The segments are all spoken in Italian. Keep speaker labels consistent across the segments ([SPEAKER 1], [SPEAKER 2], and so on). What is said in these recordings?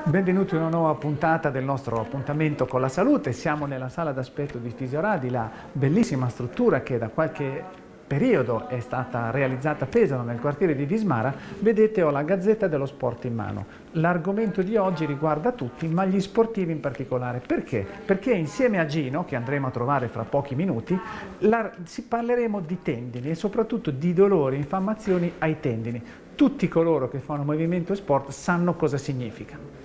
[SPEAKER 1] Benvenuti in una nuova puntata del nostro appuntamento con la salute. Siamo nella sala d'aspetto di Fisioradi, la bellissima struttura che da qualche periodo è stata realizzata a Pesaro, nel quartiere di Vismara. Vedete, ho la Gazzetta dello Sport in mano. L'argomento di oggi riguarda tutti, ma gli sportivi in particolare. Perché? Perché insieme a Gino, che andremo a trovare fra pochi minuti, parleremo di tendini e soprattutto di dolori e infiammazioni ai tendini. Tutti coloro che fanno movimento e sport sanno cosa significa.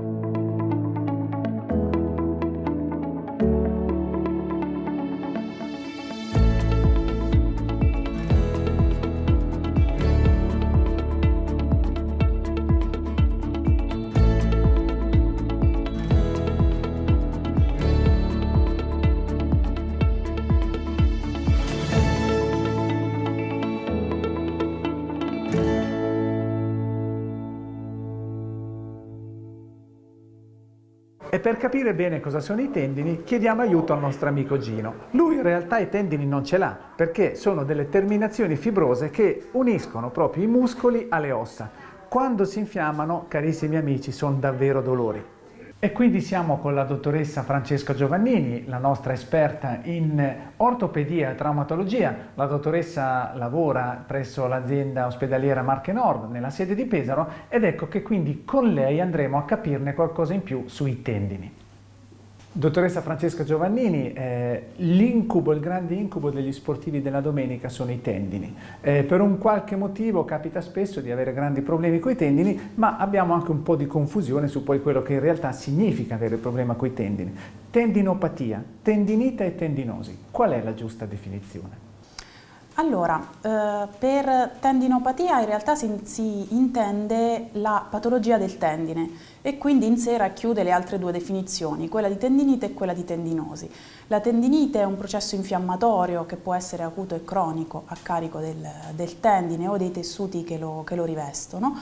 [SPEAKER 1] E per capire bene cosa sono i tendini, chiediamo aiuto al nostro amico Gino. Lui in realtà i tendini non ce l'ha, perché sono delle terminazioni fibrose che uniscono proprio i muscoli alle ossa. Quando si infiammano, carissimi amici, sono davvero dolori. E quindi siamo con la dottoressa Francesca Giovannini, la nostra esperta in ortopedia e traumatologia. La dottoressa lavora presso l'azienda ospedaliera Marche Nord, nella sede di Pesaro, ed ecco che quindi con lei andremo a capirne qualcosa in più sui tendini. Dottoressa Francesca Giovannini, l'incubo, il grande incubo degli sportivi della domenica sono i tendini. Per un qualche motivo capita spesso di avere grandi problemi con i tendini, ma abbiamo anche un po' di confusione su poi quello che in realtà significa avere il problema con i tendini. Tendinopatia, tendinite e tendinosi, qual è la giusta definizione?
[SPEAKER 2] Allora, per tendinopatia in realtà si intende la patologia del tendine e quindi in sé racchiude le altre due definizioni, quella di tendinite e quella di tendinosi. La tendinite è un processo infiammatorio che può essere acuto e cronico a carico del tendine o dei tessuti che lo rivestono,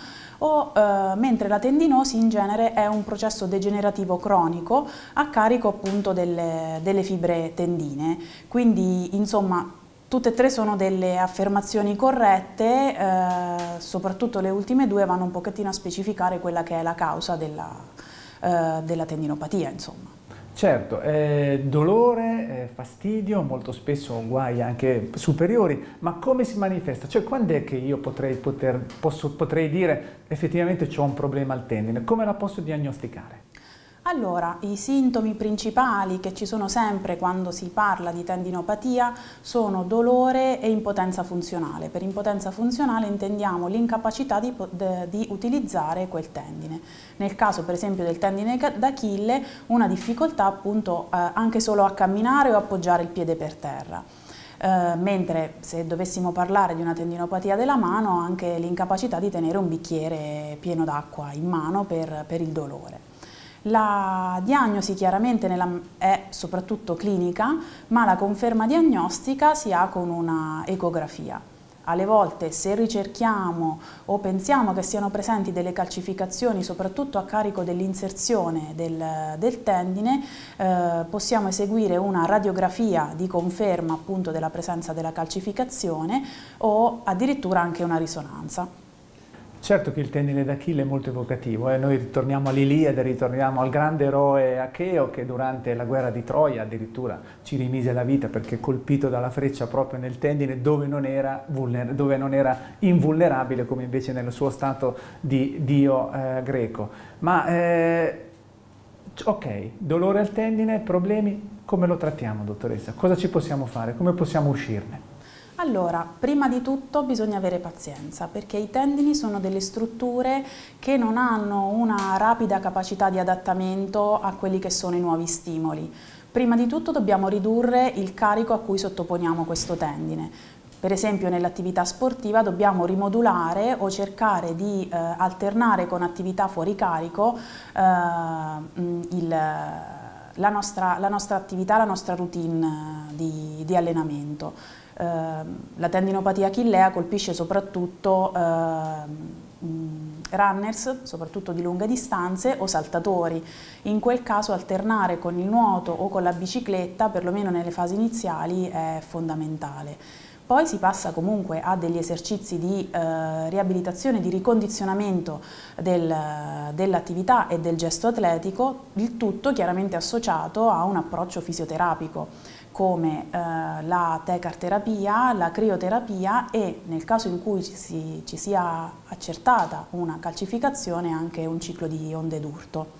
[SPEAKER 2] mentre la tendinosi in genere è un processo degenerativo cronico a carico appunto delle fibre tendinee. Quindi insomma tutte e tre sono delle affermazioni corrette, soprattutto le ultime due vanno un pochettino a specificare quella che è la causa della tendinopatia, insomma.
[SPEAKER 1] Certo, dolore, fastidio, molto spesso guai anche superiori, ma come si manifesta? Cioè quando è che io potrei dire effettivamente ho un problema al tendine? Come la posso diagnosticare?
[SPEAKER 2] Allora, i sintomi principali che ci sono sempre quando si parla di tendinopatia sono dolore e impotenza funzionale. Per impotenza funzionale intendiamo l'incapacità di utilizzare quel tendine. Nel caso per esempio del tendine d'Achille, una difficoltà appunto anche solo a camminare o appoggiare il piede per terra. Mentre se dovessimo parlare di una tendinopatia della mano, anche l'incapacità di tenere un bicchiere pieno d'acqua in mano per il dolore. La diagnosi chiaramente è soprattutto clinica, ma la conferma diagnostica si ha con una ecografia. Alle volte se ricerchiamo o pensiamo che siano presenti delle calcificazioni, soprattutto a carico dell'inserzione del tendine, possiamo eseguire una radiografia di conferma appunto della presenza della calcificazione o addirittura anche una risonanza.
[SPEAKER 1] Certo che il tendine d'Achille è molto evocativo, noi ritorniamo all'Iliade, ritorniamo al grande eroe Acheo che durante la guerra di Troia addirittura ci rimise la vita perché colpito dalla freccia proprio nel tendine dove non era invulnerabile come invece nel suo stato di dio greco. Ma ok, dolore al tendine, problemi, come lo trattiamo dottoressa? Cosa ci possiamo fare? Come possiamo uscirne?
[SPEAKER 2] Allora, prima di tutto bisogna avere pazienza perché i tendini sono delle strutture che non hanno una rapida capacità di adattamento a quelli che sono i nuovi stimoli. Prima di tutto dobbiamo ridurre il carico a cui sottoponiamo questo tendine. Per esempio nell'attività sportiva dobbiamo rimodulare o cercare di alternare con attività fuori carico la nostra attività, la nostra routine di allenamento. La tendinopatia achillea colpisce soprattutto runners, soprattutto di lunghe distanze, o saltatori. In quel caso alternare con il nuoto o con la bicicletta, perlomeno nelle fasi iniziali, è fondamentale. Poi si passa comunque a degli esercizi di riabilitazione, di ricondizionamento dell'attività e del gesto atletico, il tutto chiaramente associato a un approccio fisioterapico come la Tecar terapia, la crioterapia e nel caso in cui ci sia accertata una calcificazione anche un ciclo di onde d'urto.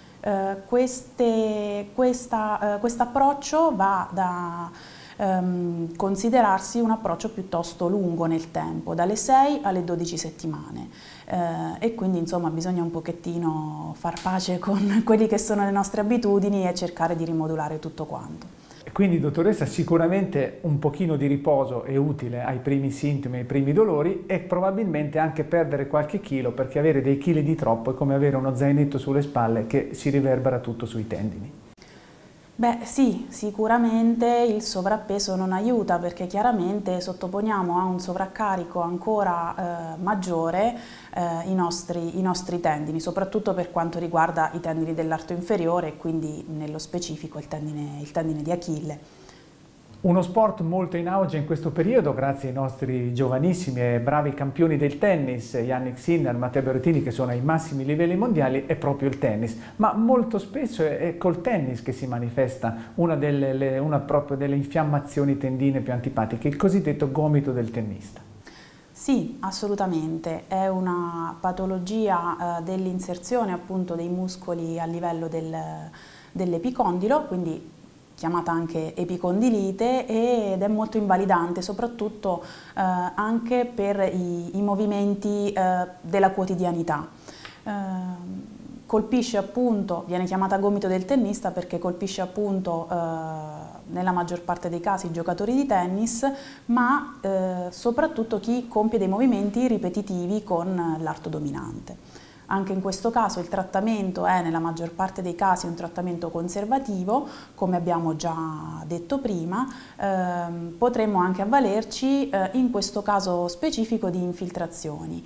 [SPEAKER 2] Questo approccio va da considerarsi un approccio piuttosto lungo nel tempo, dalle 6 alle 12 settimane e quindi insomma bisogna un pochettino far pace con quelle che sono le nostre abitudini e cercare di rimodulare tutto quanto.
[SPEAKER 1] Quindi, dottoressa, sicuramente un pochino di riposo è utile ai primi sintomi, ai primi dolori e probabilmente anche perdere qualche chilo, perché avere dei chili di troppo è come avere uno zainetto sulle spalle che si riverbera tutto sui tendini.
[SPEAKER 2] Beh sì, sicuramente il sovrappeso non aiuta perché chiaramente sottoponiamo a un sovraccarico ancora maggiore i nostri tendini, soprattutto per quanto riguarda i tendini dell'arto inferiore e quindi nello specifico il tendine di Achille.
[SPEAKER 1] Uno sport molto in auge in questo periodo, grazie ai nostri giovanissimi e bravi campioni del tennis, Jannik Sinner, Matteo Berrettini, che sono ai massimi livelli mondiali, è proprio il tennis. Ma molto spesso è col tennis che si manifesta una proprio delle infiammazioni tendine più antipatiche, il cosiddetto gomito del tennista.
[SPEAKER 2] Sì, assolutamente, è una patologia dell'inserzione appunto dei muscoli a livello dell'epicondilo, quindi chiamata anche epicondilite, ed è molto invalidante, soprattutto anche per i movimenti della quotidianità. Colpisce appunto, viene chiamata gomito del tennista perché colpisce appunto nella maggior parte dei casi i giocatori di tennis, ma soprattutto chi compie dei movimenti ripetitivi con l'arto dominante. Anche in questo caso il trattamento è nella maggior parte dei casi un trattamento conservativo, come abbiamo già detto prima. Potremmo anche avvalerci in questo caso specifico di infiltrazioni.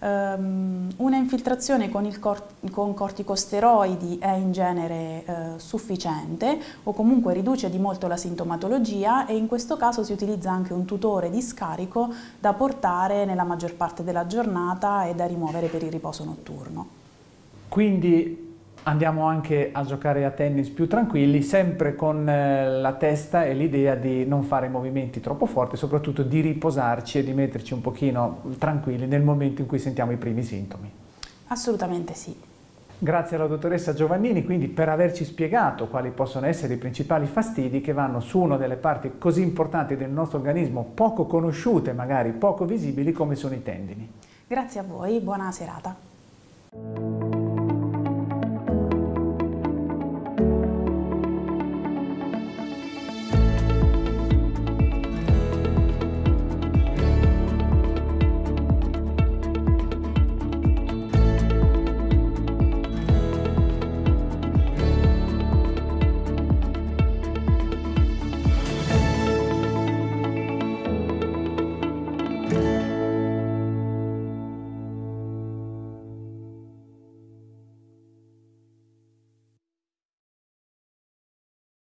[SPEAKER 2] Una infiltrazione con corticosteroidi è in genere sufficiente o comunque riduce di molto la sintomatologia, e in questo caso si utilizza anche un tutore di scarico da portare nella maggior parte della giornata e da rimuovere per il riposo notturno.
[SPEAKER 1] Quindi andiamo anche a giocare a tennis più tranquilli, sempre con la testa e l'idea di non fare movimenti troppo forti, soprattutto di riposarci e di metterci un pochino tranquilli nel momento in cui sentiamo i primi sintomi.
[SPEAKER 2] Assolutamente sì.
[SPEAKER 1] Grazie alla dottoressa Giovannini quindi per averci spiegato quali possono essere i principali fastidi che vanno su una delle parti così importanti del nostro organismo, poco conosciute, magari poco visibili, come sono i tendini.
[SPEAKER 2] Grazie a voi, buona serata.